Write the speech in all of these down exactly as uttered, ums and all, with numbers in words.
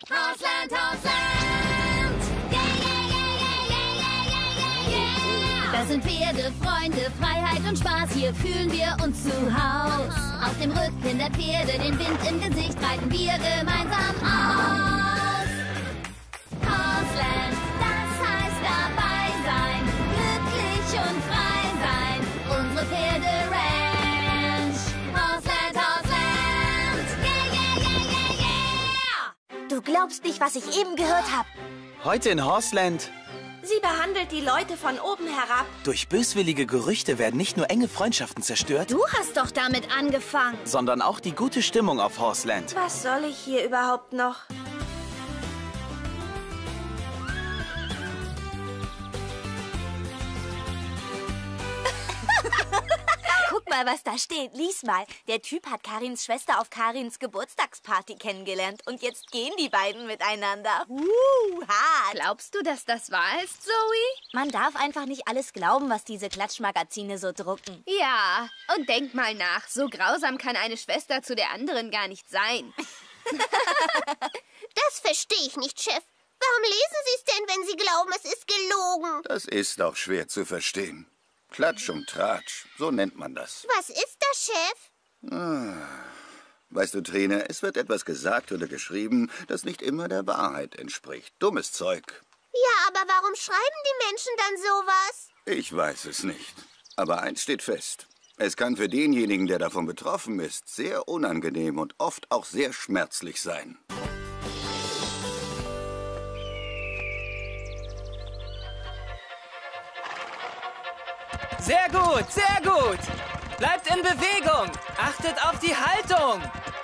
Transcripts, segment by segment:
Hausland, Hausland. Yeah, yeah, yeah, yeah, yeah, yeah, yeah, yeah. Das sind Pferde, Freunde, Freiheit und Spaß. Hier fühlen wir uns zu Haus. Auf dem Rücken der Pferde, den Wind im Gesicht, reiten wir gemeinsam aus. Hausland, das heißt dabei sein. Glücklich und frei sein. Unsere Pferde-Ranch. Hausland, Hausland. Yeah, yeah, yeah, yeah, yeah. Du glaubst nicht, was ich eben gehört habe. Heute in Horseland. Sie behandelt die Leute von oben herab. Durch böswillige Gerüchte werden nicht nur enge Freundschaften zerstört, Du hast doch damit angefangen. sondern auch die gute Stimmung auf Horseland. Was soll ich hier überhaupt noch? Guck mal, was da steht. Lies mal. Der Typ hat Karins Schwester auf Karins Geburtstagsparty kennengelernt. Und jetzt gehen die beiden miteinander. Uh, hart. Glaubst du, dass das wahr ist, Zoe? Man darf einfach nicht alles glauben, was diese Klatschmagazine so drucken. Ja, und denk mal nach. So grausam kann eine Schwester zu der anderen gar nicht sein. Das verstehe ich nicht, Chef. Warum lesen Sie es denn, wenn Sie glauben, es ist gelogen? Das ist auch schwer zu verstehen. Klatsch und Tratsch, so nennt man das. Was ist das, Chef? Ah. Weißt du, Trine, es wird etwas gesagt oder geschrieben, das nicht immer der Wahrheit entspricht. Dummes Zeug. Ja, aber warum schreiben die Menschen dann sowas? Ich weiß es nicht. Aber eins steht fest. Es kann für denjenigen, der davon betroffen ist, sehr unangenehm und oft auch sehr schmerzlich sein. Sehr gut, sehr gut. Bleibt in Bewegung. Achtet auf die Haltung.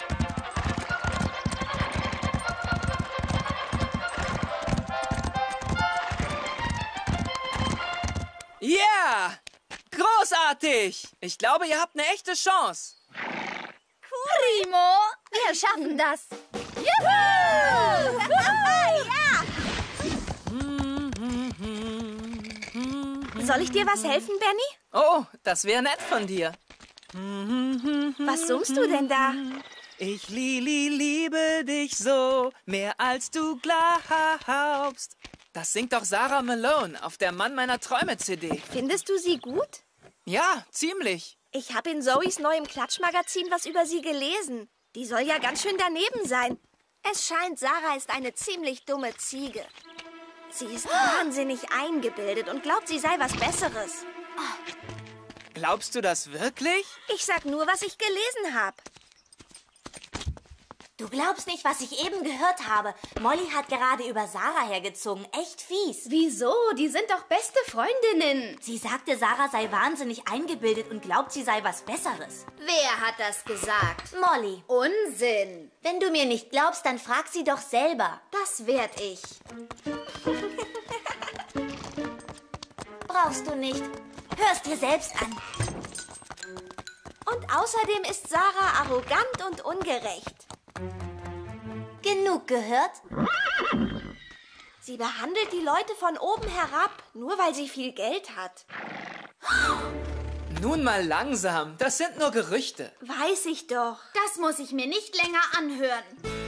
Yeah! Großartig! Ich glaube, ihr habt eine echte Chance. Primo! Wir schaffen das. Juhu! Ja! Soll ich dir was helfen, Benny? Oh, das wäre nett von dir. Was summst du denn da? Ich, Lili, liebe dich so, mehr als du glaubst. Das singt doch Sarah Malone auf der Mann meiner Träume-C D. Findest du sie gut? Ja, ziemlich. Ich habe in Zoes neuem Klatschmagazin was über sie gelesen. Die soll ja ganz schön daneben sein. Es scheint, Sarah ist eine ziemlich dumme Ziege. Sie ist wahnsinnig eingebildet und glaubt, sie sei was Besseres. Glaubst du das wirklich? Ich sag nur, was ich gelesen habe. Du glaubst nicht, was ich eben gehört habe. Molly hat gerade über Sarah hergezogen. Echt fies. Wieso? Die sind doch beste Freundinnen. Sie sagte, Sarah sei wahnsinnig eingebildet und glaubt, sie sei was Besseres. Wer hat das gesagt? Molly, Unsinn. wenn du mir nicht glaubst, dann frag sie doch selber. Das werd ich. Brauchst du nicht. Hör's dir selbst an. Und außerdem ist Sarah arrogant und ungerecht. Genug gehört? Sie behandelt die Leute von oben herab, nur weil sie viel Geld hat. Nun mal langsam, das sind nur Gerüchte. Weiß ich doch. Das muss ich mir nicht länger anhören.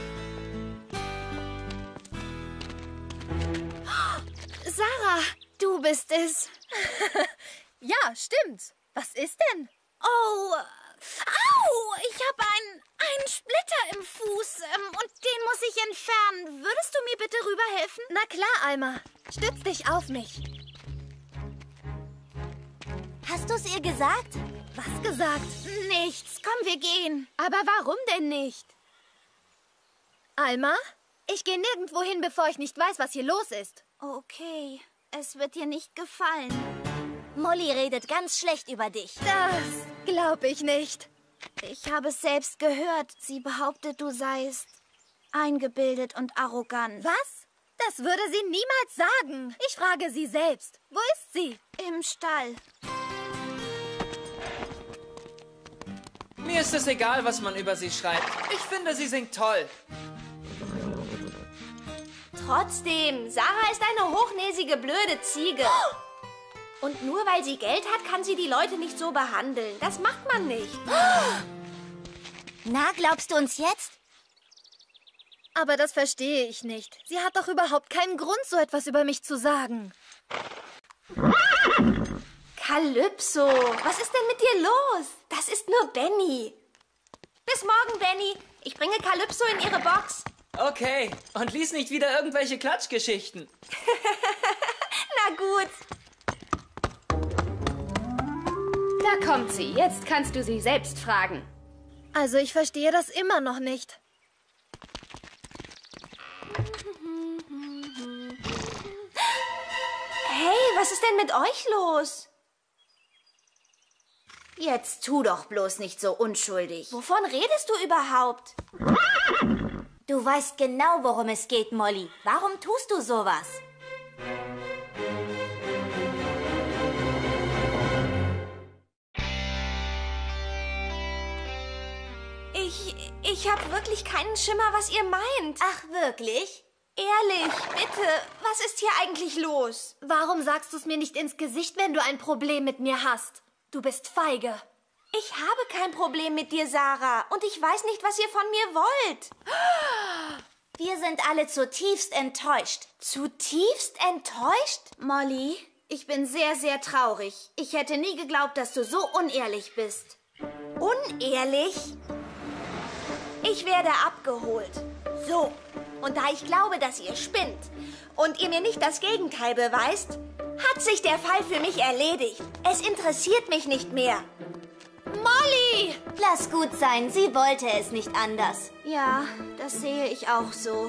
Sarah, du bist es. Ja, stimmt. Was ist denn? Oh, au, ich habe einen, einen Splitter im Fuß ähm, und den muss ich entfernen. Würdest du mir bitte rüberhelfen? Na klar, Alma. Stütz dich auf mich. Hast du es ihr gesagt? Was gesagt? Nichts. Komm, wir gehen. Aber warum denn nicht? Alma, ich gehe nirgendwo hin, bevor ich nicht weiß, was hier los ist. Okay, es wird dir nicht gefallen. Molly redet ganz schlecht über dich. Das glaube ich nicht. Ich habe es selbst gehört. Sie behauptet, du seist eingebildet und arrogant. Was? Das würde sie niemals sagen. Ich frage sie selbst. Wo ist sie? Im Stall. Mir ist es egal, was man über sie schreibt. Ich finde, sie singt toll. Trotzdem, Sarah ist eine hochnäsige, blöde Ziege. Und nur weil sie Geld hat, kann sie die Leute nicht so behandeln. Das macht man nicht. Na, glaubst du uns jetzt? Aber das verstehe ich nicht. Sie hat doch überhaupt keinen Grund, so etwas über mich zu sagen. Kalypso, was ist denn mit dir los? Das ist nur Benny. Bis morgen, Benny. Ich bringe Kalypso in ihre Box. Okay, und lies nicht wieder irgendwelche Klatschgeschichten. Na gut. Da kommt sie. Jetzt kannst du sie selbst fragen. Also ich verstehe das immer noch nicht. Hey, was ist denn mit euch los? Jetzt tu doch bloß nicht so unschuldig. Wovon redest du überhaupt? Du weißt genau, worum es geht, Molly. Warum tust du sowas? Ich, ich habe wirklich keinen Schimmer, was ihr meint. Ach, wirklich? Ehrlich, bitte, was ist hier eigentlich los? Warum sagst du es mir nicht ins Gesicht, wenn du ein Problem mit mir hast? Du bist feige. Ich habe kein Problem mit dir, Sarah. Und ich weiß nicht, was ihr von mir wollt. Wir sind alle zutiefst enttäuscht. Zutiefst enttäuscht? Molly, ich bin sehr, sehr traurig. Ich hätte nie geglaubt, dass du so unehrlich bist. Unehrlich? Ich werde abgeholt. So. Und da ich glaube, dass ihr spinnt und ihr mir nicht das Gegenteil beweist, hat sich der Fall für mich erledigt. Es interessiert mich nicht mehr. Molly! Lass gut sein, sie wollte es nicht anders. Ja, das sehe ich auch so.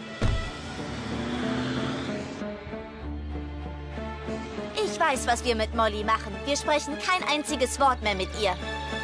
Ich weiß, was wir mit Molly machen. Wir sprechen kein einziges Wort mehr mit ihr.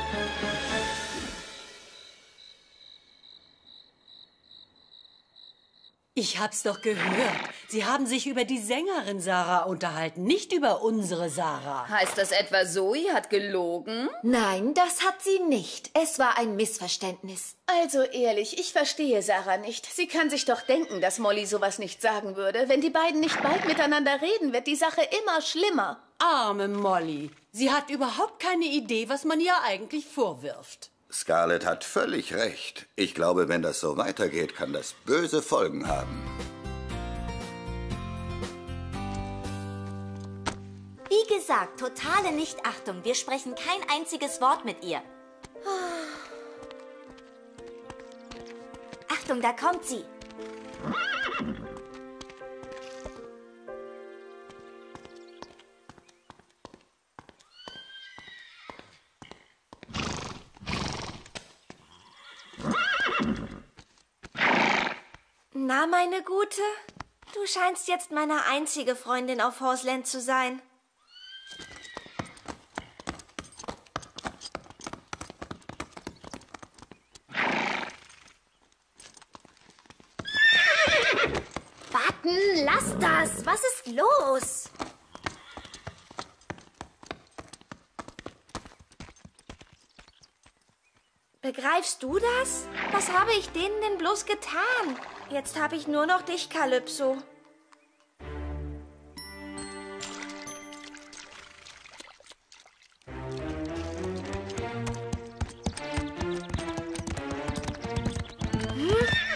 Ich hab's doch gehört. Sie haben sich über die Sängerin Sarah unterhalten, nicht über unsere Sarah. Heißt das etwa, Zoe hat gelogen? Nein, das hat sie nicht. Es war ein Missverständnis. Also ehrlich, ich verstehe Sarah nicht. Sie kann sich doch denken, dass Molly sowas nicht sagen würde. Wenn die beiden nicht bald miteinander reden, wird die Sache immer schlimmer. Arme Molly. Sie hat überhaupt keine Idee, was man ihr eigentlich vorwirft. Scarlett hat völlig recht. Ich glaube, wenn das so weitergeht, kann das böse Folgen haben. Wie gesagt, totale Nichtachtung. Wir sprechen kein einziges Wort mit ihr. Achtung, da kommt sie. Na, meine Gute, du scheinst jetzt meine einzige Freundin auf Horseland zu sein. Button, lass das! Was ist los? Begreifst du das? Was habe ich denen denn bloß getan? Jetzt habe ich nur noch dich, Kalypso. Hm?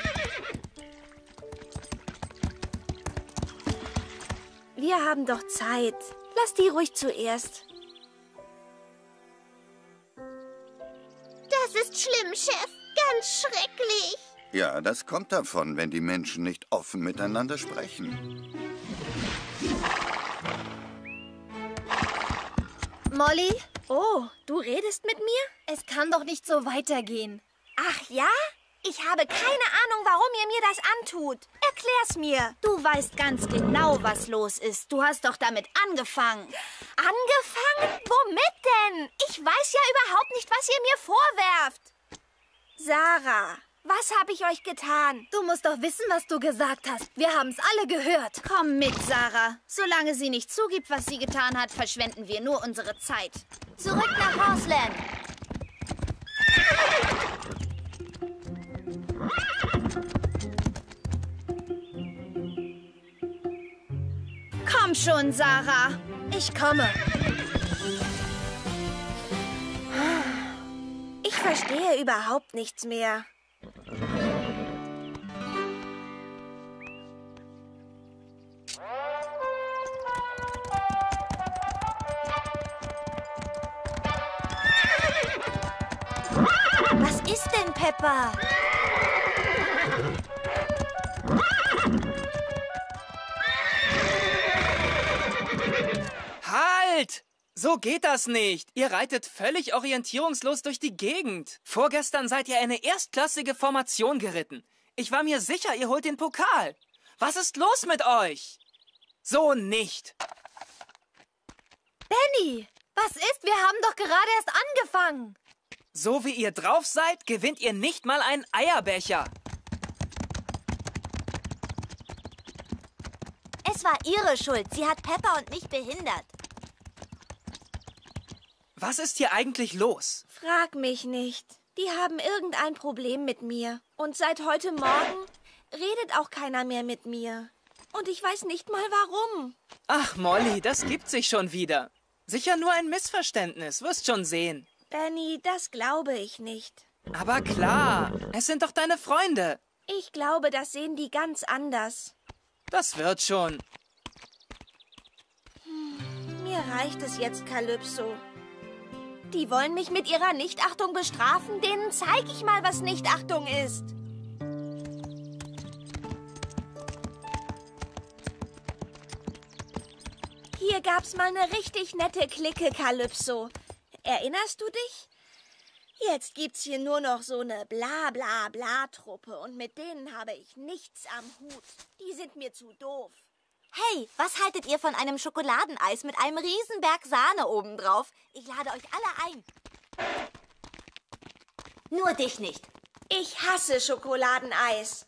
Wir haben doch Zeit. Lass die ruhig zuerst. Das ist schlimm, Chef. Ganz schrecklich. Ja, das kommt davon, wenn die Menschen nicht offen miteinander sprechen. Molly? Oh, du redest mit mir? Es kann doch nicht so weitergehen. Ach ja? Ich habe keine Ahnung, warum ihr mir das antut. Erklär's mir. Du weißt ganz genau, was los ist. Du hast doch damit angefangen. Angefangen? Womit denn? Ich weiß ja überhaupt nicht, was ihr mir vorwerft. Sarah, was habe ich euch getan? Du musst doch wissen, was du gesagt hast. Wir haben's alle gehört. Komm mit, Sarah. Solange sie nicht zugibt, was sie getan hat, verschwenden wir nur unsere Zeit. Zurück nach Horseland. Komm schon, Sarah. Ich komme. Ich verstehe überhaupt nichts mehr. Peppa. Halt! So geht das nicht. Ihr reitet völlig orientierungslos durch die Gegend. Vorgestern seid ihr eine erstklassige Formation geritten. Ich war mir sicher, ihr holt den Pokal. Was ist los mit euch? So nicht. Benny, was ist? Wir haben doch gerade erst angefangen. So wie ihr drauf seid, gewinnt ihr nicht mal einen Eierbecher. Es war ihre Schuld. Sie hat Peppa und mich behindert. Was ist hier eigentlich los? Frag mich nicht. Die haben irgendein Problem mit mir. Und seit heute Morgen redet auch keiner mehr mit mir. Und ich weiß nicht mal warum. Ach, Molly, das gibt sich schon wieder. Sicher nur ein Missverständnis, wirst schon sehen. Benny, das glaube ich nicht. Aber klar, es sind doch deine Freunde. Ich glaube, das sehen die ganz anders. Das wird schon. Hm, mir reicht es jetzt, Kalypso. Die wollen mich mit ihrer Nichtachtung bestrafen. Denen zeige ich mal, was Nichtachtung ist. Hier gab's mal eine richtig nette Clique, Kalypso. Erinnerst du dich? Jetzt gibt's hier nur noch so eine Bla-Bla-Bla-Truppe und mit denen habe ich nichts am Hut. Die sind mir zu doof. Hey, was haltet ihr von einem Schokoladeneis mit einem Riesenberg Sahne obendrauf? Ich lade euch alle ein. Nur dich nicht. Ich hasse Schokoladeneis.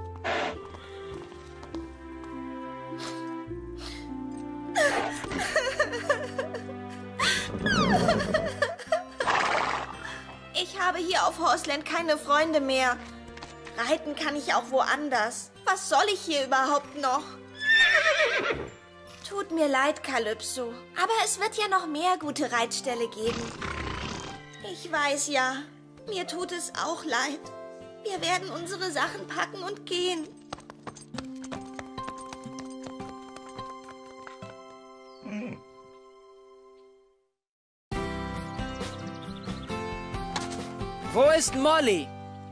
Ich habe hier auf Horseland keine Freunde mehr. Reiten kann ich auch woanders. Was soll ich hier überhaupt noch? Tut mir leid, Kalypso. Aber es wird ja noch mehr gute Reitställe geben. Ich weiß ja. Mir tut es auch leid. Wir werden unsere Sachen packen und gehen. Wo ist Molly?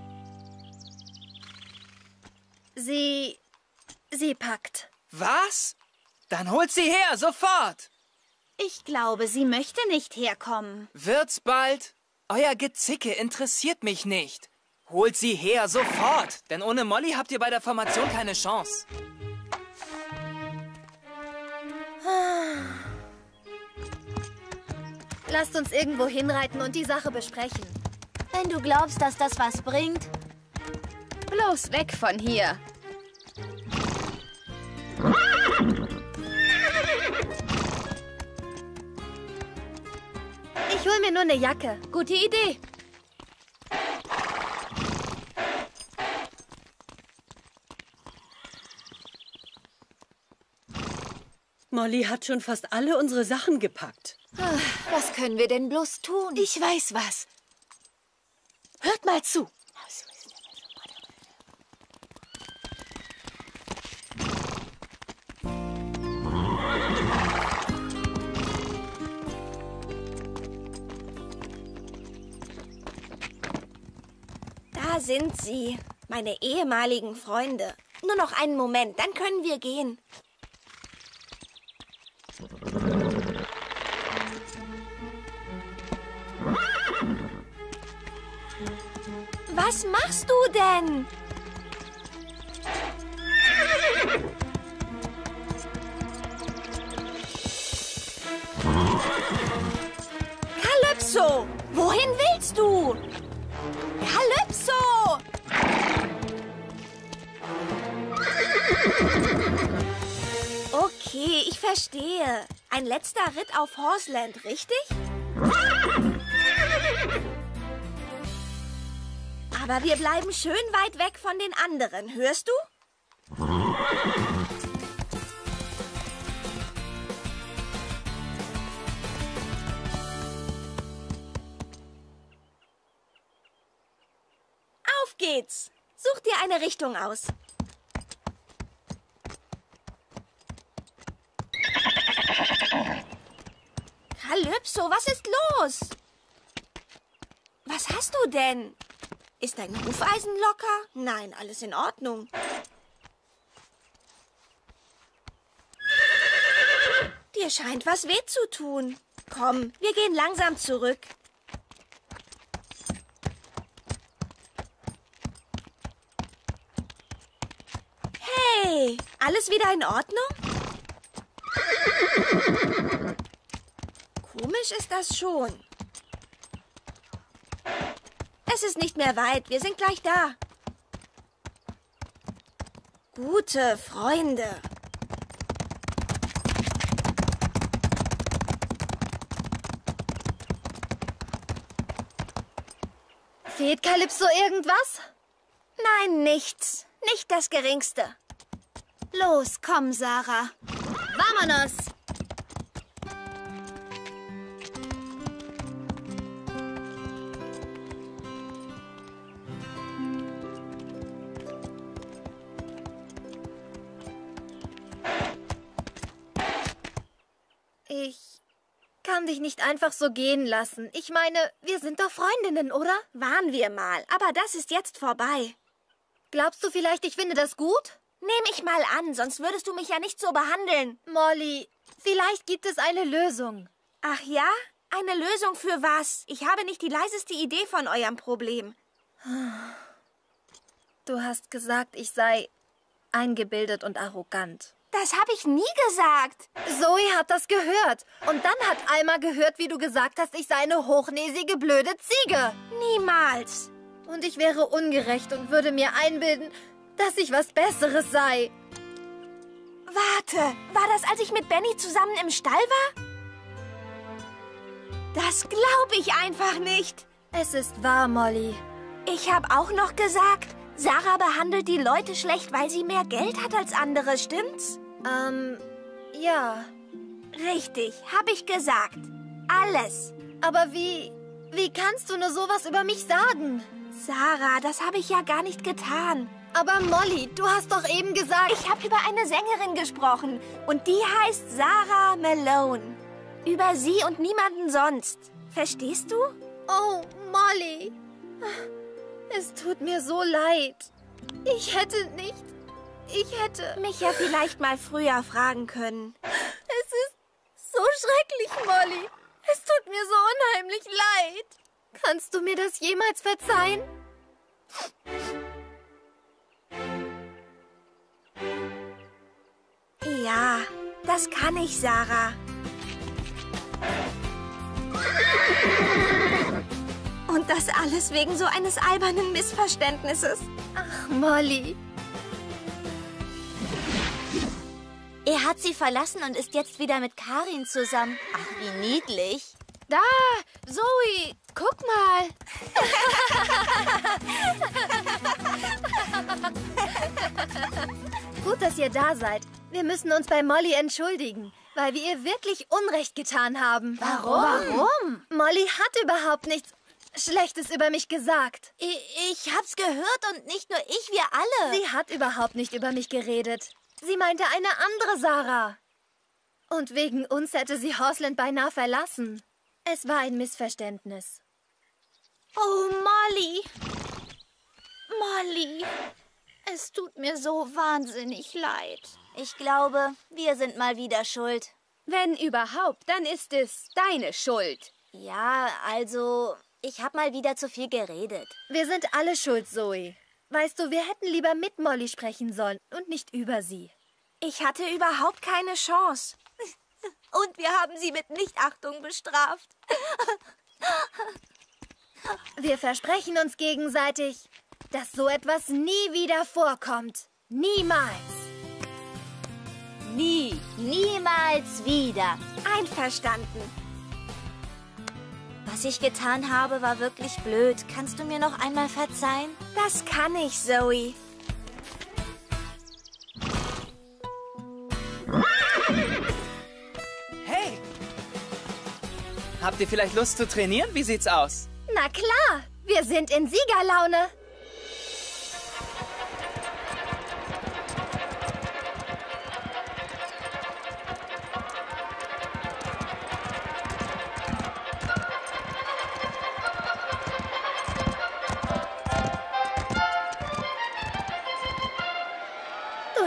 Sie... sie packt. Was? Dann holt sie her, sofort! Ich glaube, sie möchte nicht herkommen. Wird's bald? Euer Gezicke interessiert mich nicht. Holt sie her, sofort! Denn ohne Molly habt ihr bei der Formation keine Chance. Lasst uns irgendwo hinreiten und die Sache besprechen. Wenn du glaubst, dass das was bringt. Bloß weg von hier. Ich hol mir nur eine Jacke. Gute Idee. Molly hat schon fast alle unsere Sachen gepackt. Ach, was können wir denn bloß tun? Ich weiß was. Hört mal zu. Da sind sie, meine ehemaligen Freunde. Nur noch einen Moment, dann können wir gehen. Was machst du denn? Kalypso, wohin willst du? Kalypso! Okay, ich verstehe. Ein letzter Ritt auf Horseland, richtig? Aber wir bleiben schön weit weg von den anderen, hörst du? Auf geht's! Such dir eine Richtung aus. Kalypso, was ist los? Was hast du denn? Ist dein Hufeisen locker? Nein, alles in Ordnung. Dir scheint was weh zu tun. Komm, wir gehen langsam zurück. Hey, alles wieder in Ordnung? Komisch ist das schon. Es ist nicht mehr weit, wir sind gleich da. Gute Freunde. Fehlt Kalypso irgendwas? Nein, nichts. Nicht das Geringste. Los, komm, Sarah. Vamonos! Ich kann dich nicht einfach so gehen lassen. Ich meine, wir sind doch Freundinnen, oder? Waren wir mal, aber das ist jetzt vorbei. Glaubst du vielleicht, ich finde das gut? Nehm ich mal an, sonst würdest du mich ja nicht so behandeln. Molly, vielleicht gibt es eine Lösung. Ach ja? Eine Lösung für was? Ich habe nicht die leiseste Idee von eurem Problem. Du hast gesagt, ich sei eingebildet und arrogant. Das habe ich nie gesagt. Zoe hat das gehört. Und dann hat Alma gehört, wie du gesagt hast, ich sei eine hochnäsige, blöde Ziege. Niemals. Und ich wäre ungerecht und würde mir einbilden, dass ich was Besseres sei. Warte, war das, als ich mit Benny zusammen im Stall war? Das glaube ich einfach nicht. Es ist wahr, Molly. Ich habe auch noch gesagt, Sarah behandelt die Leute schlecht, weil sie mehr Geld hat als andere, stimmt's? Ähm, ja. Richtig, habe ich gesagt. Alles. Aber wie, wie kannst du nur sowas über mich sagen? Sarah, das habe ich ja gar nicht getan. Aber Molly, du hast doch eben gesagt... Ich habe über eine Sängerin gesprochen und die heißt Sarah Malone. Über sie und niemanden sonst. Verstehst du? Oh, Molly. Es tut mir so leid. Ich hätte nicht... Ich hätte... mich ja vielleicht mal früher fragen können. Es ist so schrecklich, Molly. Es tut mir so unheimlich leid. Kannst du mir das jemals verzeihen? Ja, das kann ich, Sarah. Und das alles wegen so eines albernen Missverständnisses. Ach, Molly. Er hat sie verlassen und ist jetzt wieder mit Karin zusammen. Ach, wie niedlich. Da, Zoe, guck mal. Gut, dass ihr da seid. Wir müssen uns bei Molly entschuldigen, weil wir ihr wirklich Unrecht getan haben. Warum? Warum? Molly hat überhaupt nichts Schlechtes über mich gesagt. Ich, ich hab's gehört und nicht nur ich, wir alle. Sie hat überhaupt nicht über mich geredet. Sie meinte eine andere Sarah. Und wegen uns hätte sie Horseland beinahe verlassen. Es war ein Missverständnis. Oh, Molly. Molly. Es tut mir so wahnsinnig leid. Ich glaube, wir sind mal wieder schuld. Wenn überhaupt, dann ist es deine Schuld. Ja, also, ich habe mal wieder zu viel geredet. Wir sind alle schuld, Zoe. Weißt du, wir hätten lieber mit Molly sprechen sollen und nicht über sie. Ich hatte überhaupt keine Chance. Und wir haben sie mit Nichtachtung bestraft. Wir versprechen uns gegenseitig, dass so etwas nie wieder vorkommt. Niemals. Nie, niemals wieder. Einverstanden. Was ich getan habe, war wirklich blöd. Kannst du mir noch einmal verzeihen? Das kann ich, Zoe. Hey! Habt ihr vielleicht Lust zu trainieren? Wie sieht's aus? Na klar, wir sind in Siegerlaune.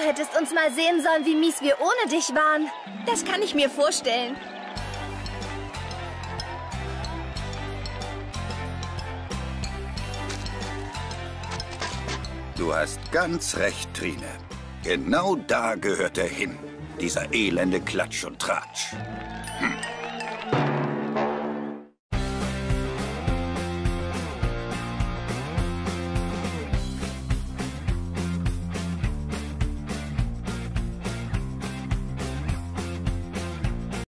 hättest uns mal sehen sollen, wie mies wir ohne dich waren. Das kann ich mir vorstellen. Du hast ganz recht, Trine. Genau da gehört er hin. Dieser elende Klatsch und Tratsch.